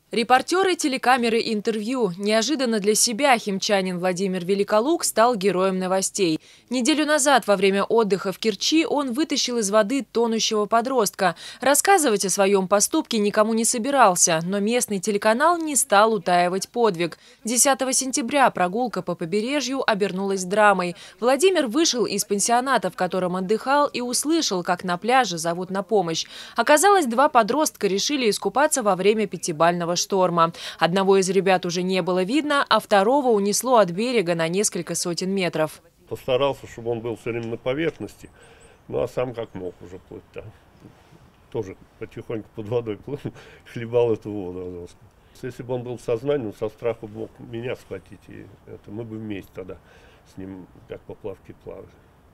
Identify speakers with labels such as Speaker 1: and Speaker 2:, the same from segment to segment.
Speaker 1: Репортеры, телекамеры, интервью. Неожиданно для себя химчанин Владимир Великолук стал героем новостей. Неделю назад во время отдыха в Керчи он вытащил из воды тонущего подростка. Рассказывать о своем поступке никому не собирался, но местный телеканал не стал утаивать подвиг. 10 сентября прогулка по побережью обернулась драмой. Владимир вышел из пансионата, в котором отдыхал, и услышал, как на пляже зовут на помощь. Оказалось, два подростка решили искупаться во время пятибалльного шторма. Одного из ребят уже не было видно, а второго унесло от берега на несколько сотен метров.
Speaker 2: Постарался, чтобы он был все время на поверхности, ну а сам как мог уже плыть-то. Тоже потихоньку под водой плыл, хлебал эту воду. Если бы он был в сознании, он со страху мог меня схватить, и мы бы вместе тогда с ним как поплавки плавали.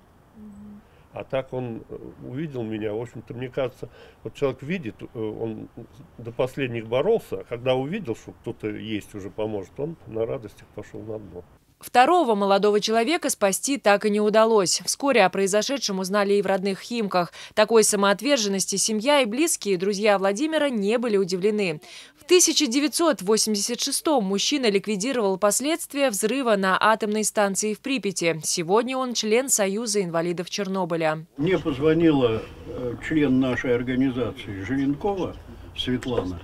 Speaker 2: А так он увидел меня, в общем-то, мне кажется, вот человек видит, он до последних боролся, а когда увидел, что кто-то есть уже поможет, он на радостях пошел на дно.
Speaker 1: Второго молодого человека спасти так и не удалось. Вскоре о произошедшем узнали и в родных Химках. Такой самоотверженности семья и близкие друзья Владимира не были удивлены. В 1986-м мужчина ликвидировал последствия взрыва на атомной станции в Припяти. Сегодня он член Союза инвалидов Чернобыля.
Speaker 3: Мне позвонила член нашей организации Желенкова Светлана.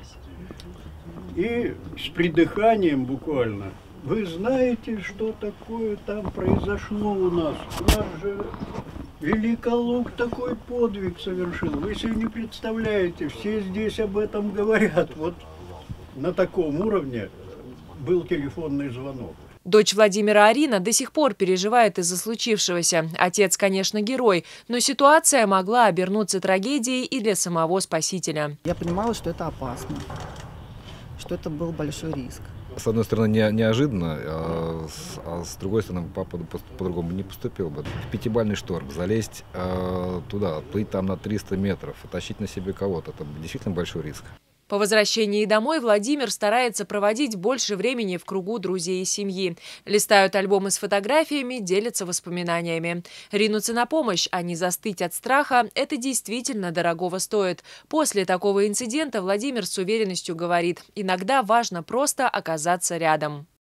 Speaker 3: И с придыханием буквально: вы знаете, что такое там произошло у нас? У нас же Великолук такой подвиг совершил. Вы себе не представляете, все здесь об этом говорят. Вот на таком уровне был телефонный звонок.
Speaker 1: Дочь Владимира Арина до сих пор переживает из-за случившегося. Отец, конечно, герой, но ситуация могла обернуться трагедией и для самого спасителя.
Speaker 4: Я понимала, что это опасно, что это был большой риск.
Speaker 5: С одной стороны, неожиданно, а с другой стороны, папа по-другому не поступил бы. В пятибалльный шторм залезть туда, плыть там на 300 метров, тащить на себе кого-то — это действительно большой риск.
Speaker 1: По возвращении домой Владимир старается проводить больше времени в кругу друзей и семьи. Листают альбомы с фотографиями, делятся воспоминаниями. Ринуться на помощь, а не застыть от страха – это действительно дорогого стоит. После такого инцидента Владимир с уверенностью говорит: иногда важно просто оказаться рядом.